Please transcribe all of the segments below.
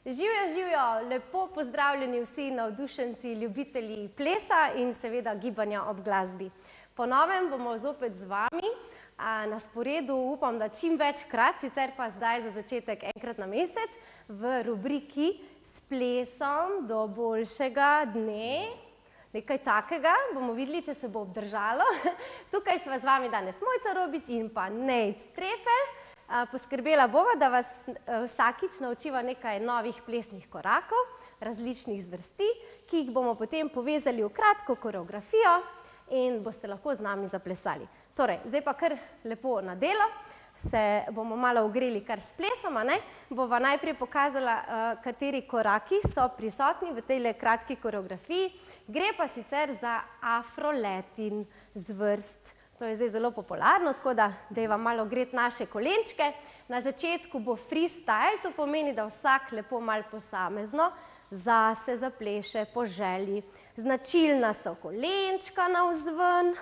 Živjo, živjo, lepo pozdravljeni vsi navdušenci, ljubitelji plesa in seveda gibanja ob glasbi. Po novem bomo zopet z vami, na sporedu upam, da čim večkrat, sicer pa zdaj za začetek enkrat na mesec, v rubriki S plesom do boljšega dne. Nekaj takega, bomo videli, če se bo obdržalo. Tukaj sva z vami danes Mojca Robič in pa Nejc Trepelj. Poskrbela bova, da vas vsakič naučiva nekaj novih plesnih korakov, različnih zvrsti, ki jih bomo potem povezali v kratko koreografijo in boste lahko z nami zaplesali. Torej, zdaj pa kar lepo na delo, se bomo malo ogreli kar s plesom, bova najprej pokazala, kateri koraki so prisotni v tejle kratki koreografiji. Gre pa sicer za afro-latin zvrst. To je zdaj zelo popularno, tako da dajva malo ogreti naše kolenčke. Na začetku bo freestyle, to pomeni, da vsak lepo malo posamezno zase zapleše po želji. Značilna so kolenčka navzven,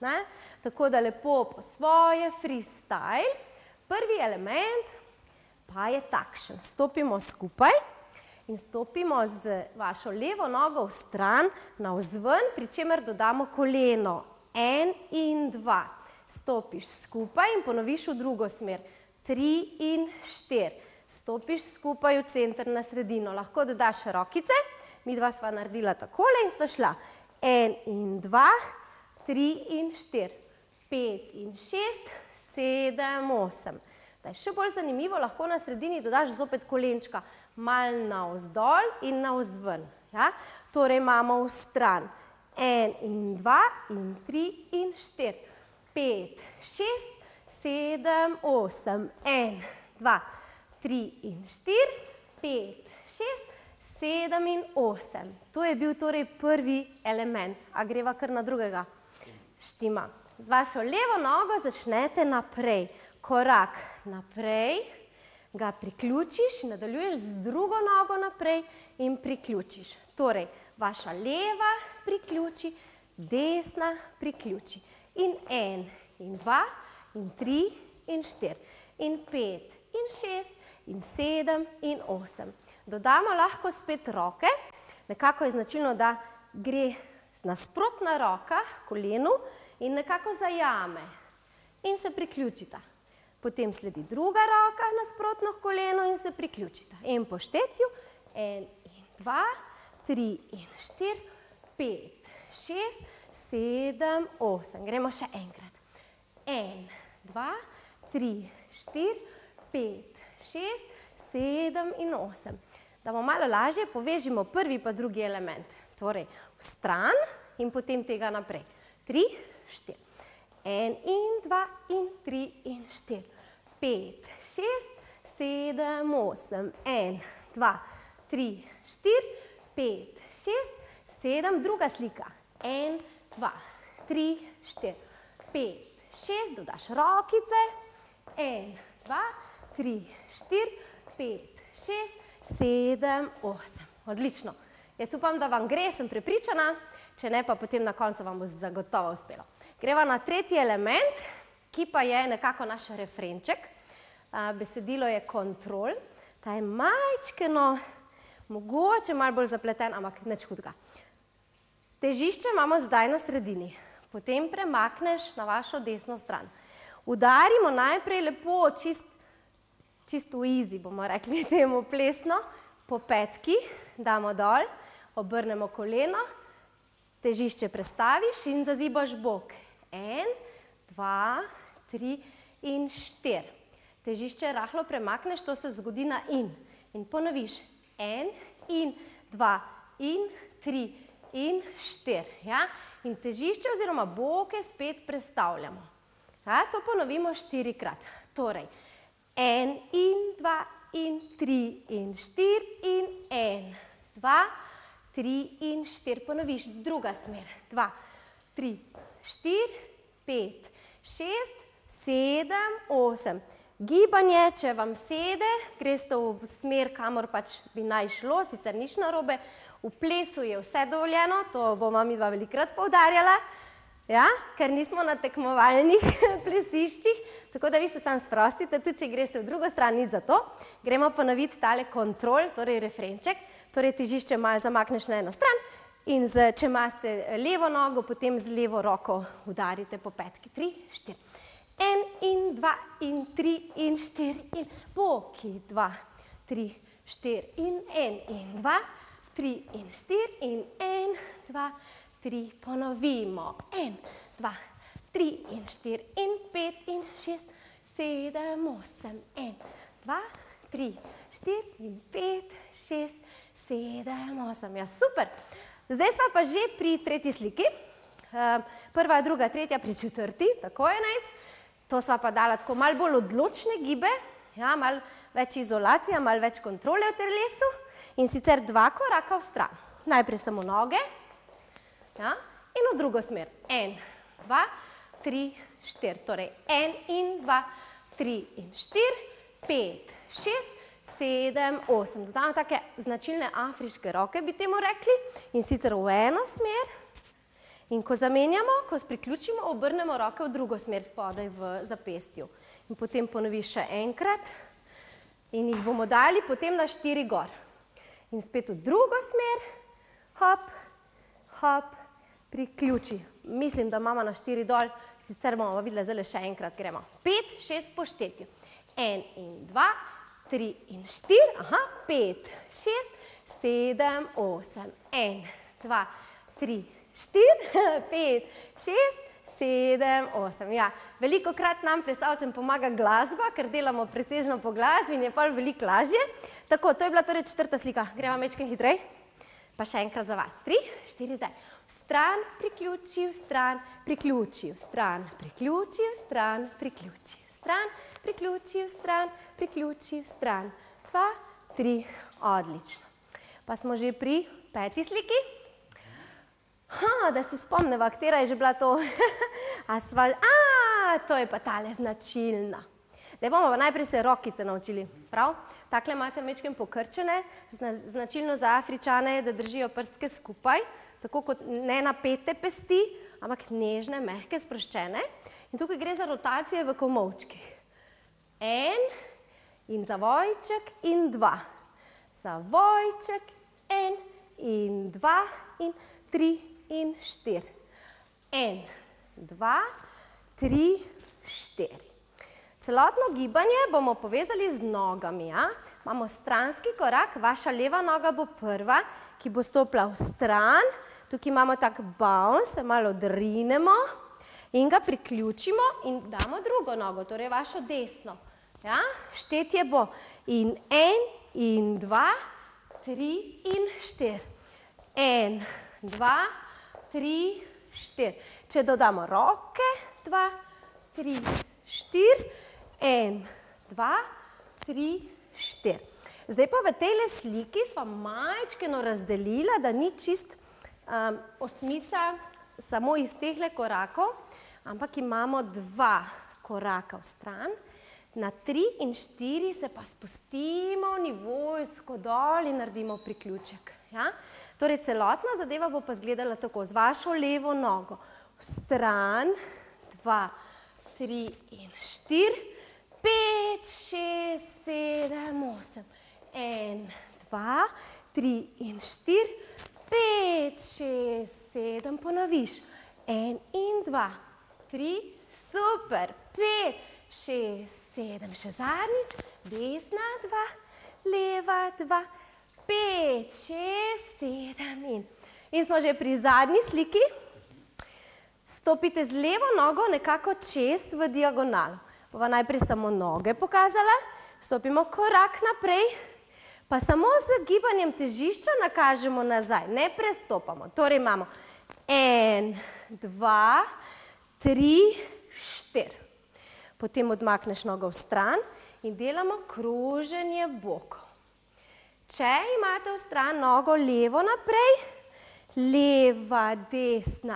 tako da lepo po svoje freestyle. Prvi element pa je takšen. Stopimo skupaj in stopimo z vašo levo nogo v stran navzven, pri čemer dodamo koleno. 1 in 2. Stopiš skupaj in ponoviš v drugo smer. 3 in 4. Stopiš skupaj v center na sredino. Lahko dodaš rokice. Midva sva naredila takole in sva šla. 1 in 2, 3 in 4, 5 in 6, 7, 8. Da je še bolj zanimivo, lahko na sredini dodaš zopet kolenčka. Mal navzdol in navzven. Torej imamo v stran. 1 in 2 in 3 in 4, 5, 6, 7, 8, 1, 2, 3 in 4, 5, 6, 7 in 8. To je bil torej prvi element. A greva kar na drugega? Štima. Z vašo levo nogo začnete naprej. Korak naprej, ga priključiš, nadaljuješ z drugo nogo naprej in priključiš. Torej, vaša leva priključi, desna priključi. In 1, in 2, in 3, in 4, in 5, in 6, in 7, in 8. Dodamo lahko spet roke. Nekako je značilno, da gre nasprotna roka kolenu in nekako zajame in se priključita. Potem sledi druga roka nasprotno koleno in se priključita. In po štetju 1 in 2, 3 in 4, 5, 6, 7, 8. Gremo še enkrat. 1, 2, 3, 4, 5, 6, 7 in 8. Da bomo malo lažje, povežimo prvi pa drugi element. Torej, v stran in potem tega naprej. 3, 4. 1 in 2 in 3 in 4. 5, 6, 7, 8. 1, 2, 3, 4, 5, 6, 7. Druga slika. 1, 2, 3, 4, 5, 6. Dodaš rokice. 1, 2, 3, 4, 5, 6, 7, 8. Odlično. Jaz upam, da vam gre, sem prepričana. Če ne, pa potem na koncu vam bo zagotovo uspelo. Greva na tretji element, ki pa je nekako naš refrenček. Besedilo je kontrol. Ta je majčkeno, mogoče malo bolj zapleten, ampak nič hudega. Težišče imamo zdaj na sredini. Potem premakneš na vašo desno stran. Udarimo najprej lepo, čisto easy, bomo rekli temu plesno, po petki, damo dol, obrnemo koleno, težišče prestaviš in zazibaš bok. 1, 2, 3 in 4. Težišče rahlo premakneš, to se zgodi na in. In ponoviš. 1 in 2 in 3 in 4. In težišče oziroma boke spet prestavljamo. To ponovimo 4-krat. Torej, 1 in 2 in 3 in 4 in 1, 2, 3 in 4. Ponoviš druga smer. 2, 3, 4, 5, 6, 7, 8. Gibanje, če vam sede, greste v smer, kamor pač bi naj šlo, sicer nič narobe. V plesu je vse dovoljeno, to bomo midva velikokrat poudarjala. Ja, ker nismo na tekmovalnih plesiščih, tako da vi se samo sprostite, tudi če greste v drugo stran, nič za to. Gremo ponoviti tale kontrol, torej refrenček, torej težišče malo zamakneš na eno stran in če imate levo nogo, potem z levo roko udarite po petki. 3, 4. 1 in 2 in 3 in 4 in boki 2, 3, 4 in 1 in 2, 3 in 4 in 1, 2, 3, ponovimo, 1, 2, 3 in 4 in 5 in 6, 7, 8, 1, 2, 3, 4 in 5, 6, 7, 8, ja super. Zdaj smo pa že pri tretji sliki, prva, druga, tretja, pri četrti, tako je najc, to smo pa dala tako malo bolj odločne gibe, ja, malo več izolacija, malo več kontrole v telesu in sicer 2 koraka v stran, najprej samo noge, ja, in v drugo smer. 1, 2, 3, 4. Torej 1 in 2, 3 in 4, 5, 6, 7, 8. Dodamo take značilne afriške roke, bi temu rekli, in sicer v eno smer. In ko zamenjamo, ko priključimo, obrnemo roke v drugo smer spodaj v zapestju. In potem ponovi še enkrat in jih bomo dali potem na 4 gor. In spet v drugo smer, hop, hop, priključi. Mislim, da imamo na 4 dol, sicer bomo videli, zdaj še enkrat gremo. 5, 6 po štetju. 1 in 2, 3 in 4, aha, 5, 6, 7, 8, 1, 2, 3, 4, 5, 6, 7, 8. Ja, velikokrat nam plesalcem pomaga glasba, ker delamo pretežno po glasbi in je pa veliko lažje. Tako, to je bila torej četrta slika. Gremo majčkeno hitrej. Pa še enkrat za vas. 3, 4, zdaj. Vstran, priključi, vstran, priključi, vstran, priključi, vstran, priključi, vstran, priključi, vstran, priključi, vstran. 2, 3, odlično. Pa smo že pri 5. sliki. Da se spomneva, katera je že bila to asfalt. To je pa tale značilna. Zdaj bomo pa najprej se rokice naučili, prav? Takle imate majčkeno pokrčene, značilno za Afričane je, da držijo prstke skupaj, tako kot ne napete pesti, ampak nežne, mehke, sproščene. In tukaj gre za rotacije v komolčkih. 1 in zavojček in 2. Zavojček, 1 in 2 in 3 in 4. 1, 2, 3, 4. Celotno gibanje bomo povezali z nogami. Imamo stranski korak, vaša leva noga bo prva, ki bo stopila v stran. Tukaj imamo tak bounce, malo odrinemo in ga priključimo in damo drugo nogo, torej vašo desno. Štetje bo in 1, in 2, 3 in 4. 1, 2, 3, 4. Če dodamo roke, 2, 3, 4. 1, 2, 3, 4. Zdaj pa v tejle sliki sva majčkeno razdelila, da ni čist osmica samo iz tehle korakov, ampak imamo 2 koraka v stran. Na 3 in 4 se pa spustimo v nivojsko dol in naredimo priključek. Torej celotna zadeva bo pa izgledala tako, z vašo levo nogo v stran, 2, 3 in 4, 5, 6, 7, 8, 1, 2, 3 in 4, 5, 6, 7, ponoviš, 1 in 2, 3, super, 5, 6, 7, še zadnjič, desna 2, leva 2, 5, 6, 7 in smo že pri zadnji sliki. Stopite z levo nogo nekako čez v diagonalo. Bova najprej samo noge pokazala, stopimo korak naprej, pa samo z gibanjem težišča nakažemo nazaj, ne prestopamo. Torej imamo 1, 2, 3, 4. Potem odmakneš nogo v stran in delamo kroženje bokov. Če imate v stran nogo levo naprej, leva, desna,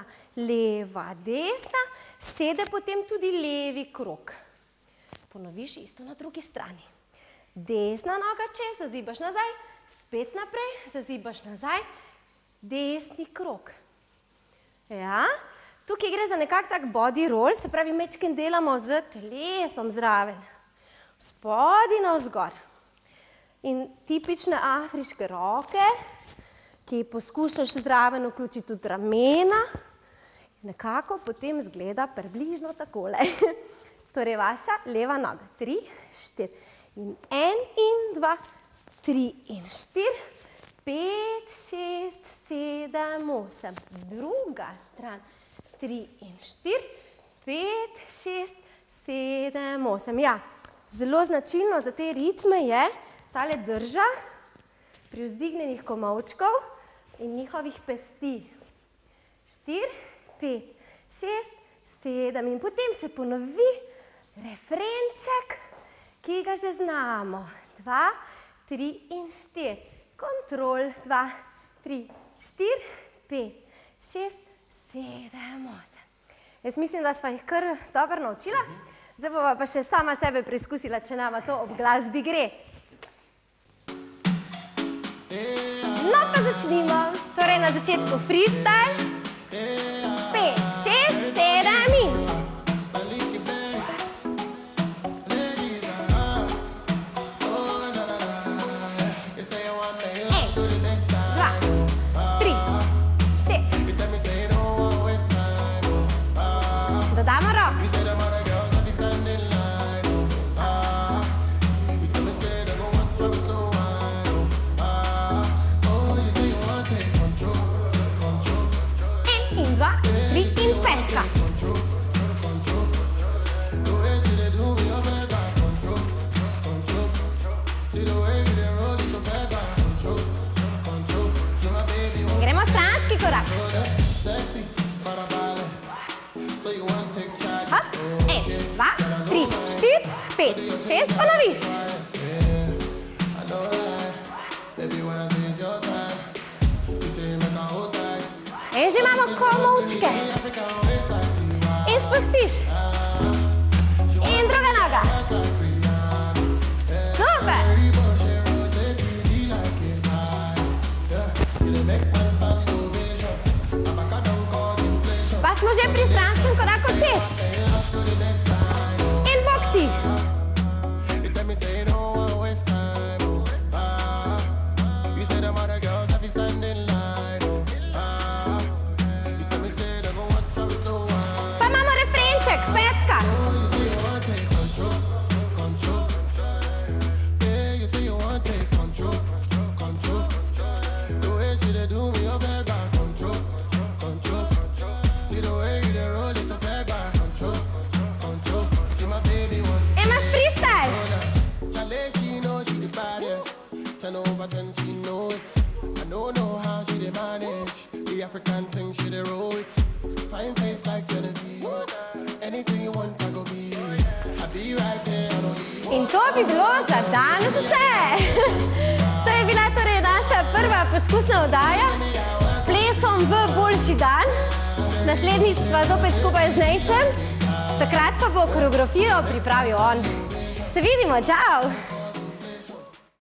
sede potem tudi levi krog. Ponoviš isto na drugi strani. Desna noga čez, zazibaš nazaj, spet naprej, zazibaš nazaj, desni krog. tukaj gre za nekak tak body roll, se pravi, mečken delamo z telesom zraven. Spod in navzgor. In tipične afriške roke, ki poskušaš zraven vključiti tudi ramena, nekako potem zgleda približno takole. Torej, vaša leva noga. 3, 4. In 1 in 2, 3 in 4, 5, 6, 7, 8. Druga stran. 3 in 4, 5, 6, 7, 8. Ja, zelo značilno za te ritme je tale drža pri vzdignjenih komolčkov in njihovih pesti. 4, 5, 6, 7 in potem se ponovi refrenček, ki ga že znamo. 2, 3 in 4. Kontrol. 2, 3, 4, 5, 6, 7, 8. Jaz mislim, da sva jih kar dobro naučila. Zdaj bova pa še sama sebe preizkusila, če nama to ob glasbi gre. No pa začnimo. Torej na začetku freestyle. 5, 6, 7 in. 1, 2, 3, 4. Dodamo roko. In 2, 3 in petka. Gremo stranski korak. Hop, 1, 2, 3, 4, 5, 6, ponoviš. In že imamo komolčke. In spustiš. In druga noga. Super. Pa smo že pri stranskem koraku čez. In bokci. Pa imamo refrenček, petka. Imaš freestyle. In to bi bilo za danes vse. To je bila torej naša prva poskusna oddaja s plesom v boljši dan. Naslednjič sva zopet skupaj z Nejcem, takrat pa bo koreografijo pripravil on. Se vidimo, čau!